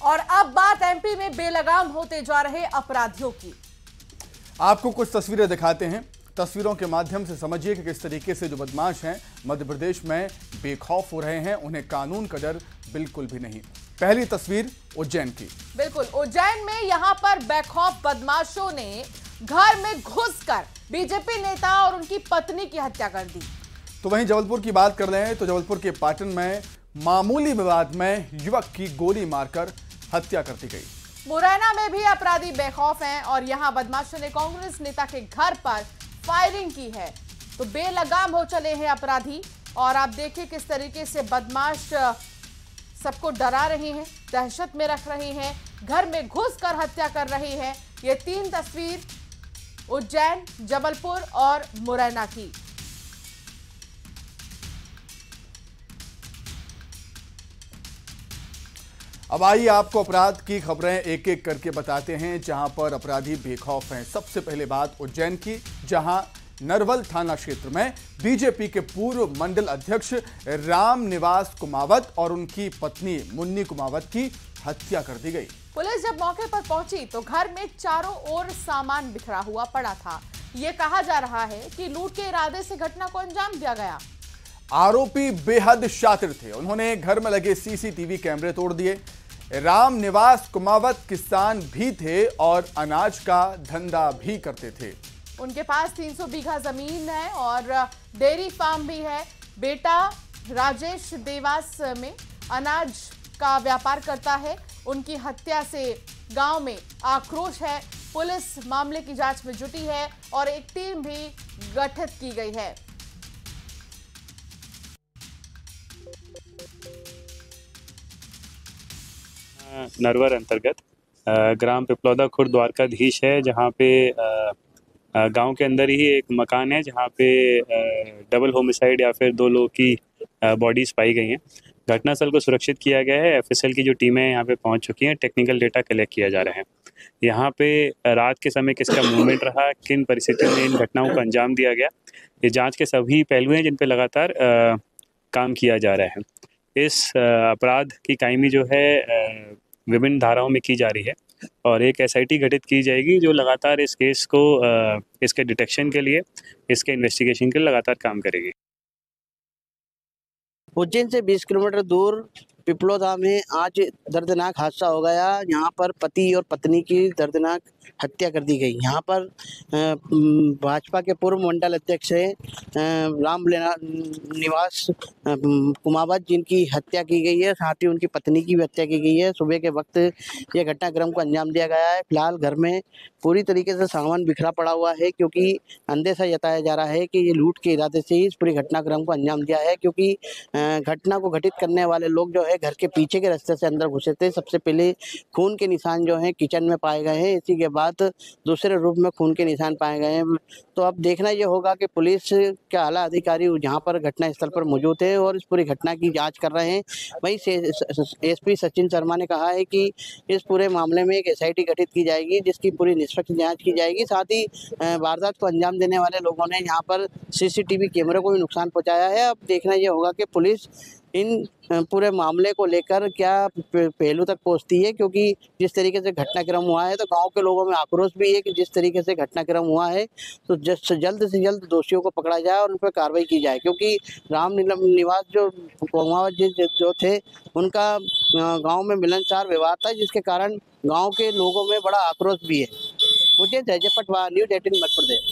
और अब बात एमपी में बेलगाम होते जा रहे अपराधियों की। आपको कुछ तस्वीरें दिखाते हैं। तस्वीरों के माध्यम से समझिए कि किस तरीके से जो बदमाश हैं मध्य प्रदेश में बेखौफ हो रहे हैं, उन्हें कानून का डर बिल्कुल भी नहीं। पहली तस्वीर उज्जैन की। बिल्कुल, उज्जैन में यहां पर बेखौफ बदमाशों ने घर में घुसकर बीजेपी नेता और उनकी पत्नी की हत्या कर दी। तो वहीं जबलपुर की बात कर रहे हैं तो जबलपुर के पाटन में मामूली विवाद में युवक की गोली मारकर हत्या कर दी गई। मुरैना में भी अपराधी बेखौफ हैं और यहां बदमाशों ने कांग्रेस नेता के घर पर फायरिंग की है। तो बेलगाम हो चले हैं अपराधी और आप देखिए किस तरीके से बदमाश सबको डरा रहे हैं, दहशत में रख रहे हैं, घर में घुसकर हत्या कर रहे हैं। ये तीन तस्वीर उज्जैन, जबलपुर और मुरैना की। अब आइए आपको अपराध की खबरें एक एक करके बताते हैं जहां पर अपराधी बेखौफ हैं। सबसे पहले बात उज्जैन की, जहां नरवल थाना क्षेत्र में बीजेपी के पूर्व मंडल अध्यक्ष राम निवास कुमावत और उनकी पत्नी मुन्नी कुमावत की हत्या कर दी गई। पुलिस जब मौके पर पहुंची तो घर में चारों ओर सामान बिखरा हुआ पड़ा था। यह कहा जा रहा है कि लूट के इरादे से घटना को अंजाम दिया गया। आरोपी बेहद शातिर थे, उन्होंने घर में लगे सीसीटीवी कैमरे तोड़ दिए। राम निवास कुमावत किसान भी थे और अनाज का धंधा भी करते थे। उनके पास 300 बीघा जमीन है और डेयरी फार्म भी है। बेटा राजेश देवास में अनाज का व्यापार करता है। उनकी हत्या से गांव में आक्रोश है। पुलिस मामले की जांच में जुटी है और एक टीम भी गठित की गई है। नरवर अंतर्गत ग्राम पिपलौदा खुर्द द्वारकाधीश है, जहाँ पे गांव के अंदर ही एक मकान है जहाँ पे डबल होमिसाइड या फिर दो लोगों की बॉडीज पाई गई हैं। घटनास्थल को सुरक्षित किया गया है। एफएसएल की जो टीमें यहाँ पे पहुँच चुकी हैं, टेक्निकल डेटा कलेक्ट किया जा रहा है। यहाँ पे रात के समय किसका मूवमेंट रहा, किन परिस्थितियों में इन घटनाओं को अंजाम दिया गया, ये जाँच के सभी पहलू हैं जिन पे लगातार काम किया जा रहा है। इस अपराध की कायमी जो है विभिन्न धाराओं में की जा रही है और एक एसआईटी गठित की जाएगी जो लगातार इस केस को इसके डिटेक्शन के लिए, इसके इन्वेस्टिगेशन के लिए लगातार काम करेगी। उज्जैन से 20 किलोमीटर दूर पिपलौदा में आज दर्दनाक हादसा हो गया। यहाँ पर पति और पत्नी की दर्दनाक हत्या कर दी गई। यहाँ पर भाजपा के पूर्व मंडल अध्यक्ष राम निवास कुमावत जिनकी हत्या की गई है, साथ ही उनकी पत्नी की भी हत्या की गई है। सुबह के वक्त यह घटनाक्रम को अंजाम दिया गया है। फिलहाल घर में पूरी तरीके से सामान बिखरा पड़ा हुआ है क्योंकि अंदेशा जताया जा रहा है कि ये लूट के इरादे से ही इस पूरी घटनाक्रम को अंजाम दिया है, क्योंकि घटना को घटित करने वाले लोग जो है घर के पीछे के रास्ते से अंदर घुसे थे। सबसे पहले खून के निशान जो हैं किचन में पाए गए हैं, इसी के बाद दूसरे रूप में खून के निशान पाए गए हैं। तो अब देखना ये होगा कि पुलिस के आला अधिकारी जहाँ पर घटना स्थल पर मौजूद है और इस पूरी घटना की जांच कर रहे हैं। वहीं एसपी सचिन शर्मा ने कहा है कि इस पूरे मामले में एक एसआईटी गठित की जाएगी जिसकी पूरी निष्पक्ष जांच की जाएगी। साथ ही वारदात को अंजाम देने वाले लोगों ने यहाँ पर सीसीटीवी कैमरे को भी नुकसान पहुँचाया है। अब देखना ये होगा कि पुलिस इन पूरे मामले को लेकर क्या पहलू तक पहुंचती है, क्योंकि जिस तरीके से घटनाक्रम हुआ है तो गांव के लोगों में आक्रोश भी है कि जिस तरीके से घटनाक्रम हुआ है तो जल्द से जल्द दोषियों को पकड़ा जाए और उन पर कार्रवाई की जाए, क्योंकि राम निवास जो कुमावत जो थे उनका गांव में मिलनसार व्यवहार था, जिसके कारण गाँव के लोगों में बड़ा आक्रोश भी है। मुझे जय पटवा, न्यूज़ 18 मध्य प्रदेश।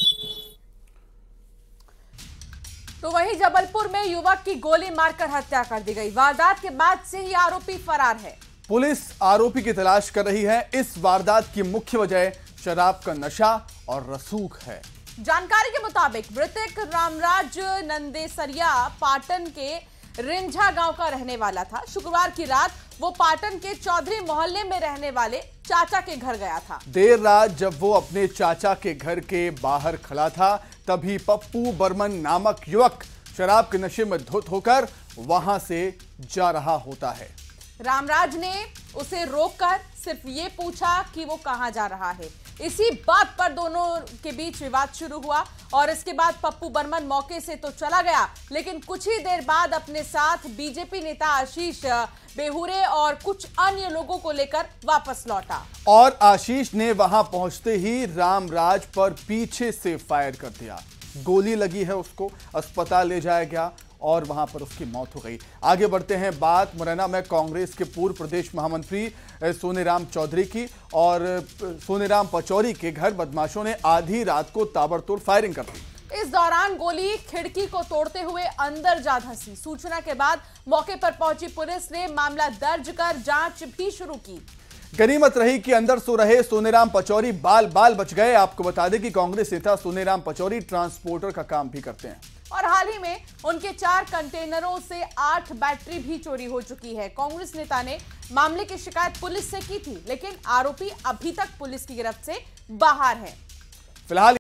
तो वहीं जबलपुर में युवक की गोली मारकर हत्या कर दी गई। वारदात के बाद से ही आरोपी फरार है। पुलिस आरोपी की तलाश कर रही है। इस वारदात की मुख्य वजह शराब का नशा और रसूख है। जानकारी के मुताबिक मृतक रामराज नंदेसरिया पाटन के रिंझा गांव का रहने वाला था। शुक्रवार की रात वो पाटन के चौधरी मोहल्ले में रहने वाले चाचा के घर गया था। देर रात जब वो अपने चाचा के घर के बाहर खड़ा था तभी पप्पू बर्मन नामक युवक शराब के नशे में धुत होकर वहां से जा रहा होता है। रामराज ने उसे रोककर सिर्फ ये पूछा कि वो कहां जा रहा है। इसी बात पर दोनों के बीच विवाद शुरू हुआ और इसके बाद पप्पू बर्मन मौके से तो चला गया, लेकिन कुछ ही देर बाद अपने साथ बीजेपी नेता आशीष बेहुरे और कुछ अन्य लोगों को लेकर वापस लौटा। और आशीष ने वहां पहुंचते ही रामराज पर पीछे से फायर कर दिया। गोली लगी है, उसको अस्पताल ले जाया गया और वहां पर उसकी मौत हो गई। आगे बढ़ते हैं बात मुरैना में कांग्रेस के पूर्व प्रदेश महामंत्री सोनेराम चौधरी की। और सोनेराम पचौरी के घर बदमाशों ने आधी रात को ताबड़तोड़ फायरिंग कर दी। इस दौरान गोली खिड़की को तोड़ते हुए अंदर जा धंसी। सूचना के बाद मौके पर पहुंची पुलिस ने मामला दर्ज कर जांच भी शुरू की। गनीमत रही कि अंदर सो रहे सोनेराम पचौरी बाल बाल बच गए। आपको बता दें कि कांग्रेस नेता सोनेराम पचौरी ट्रांसपोर्टर का काम भी करते हैं और हाल ही में उनके 4 कंटेनरों से 8 बैटरी भी चोरी हो चुकी है। कांग्रेस नेता ने मामले की शिकायत पुलिस से की थी, लेकिन आरोपी अभी तक पुलिस की गिरफ्त से बाहर है। फिलहाल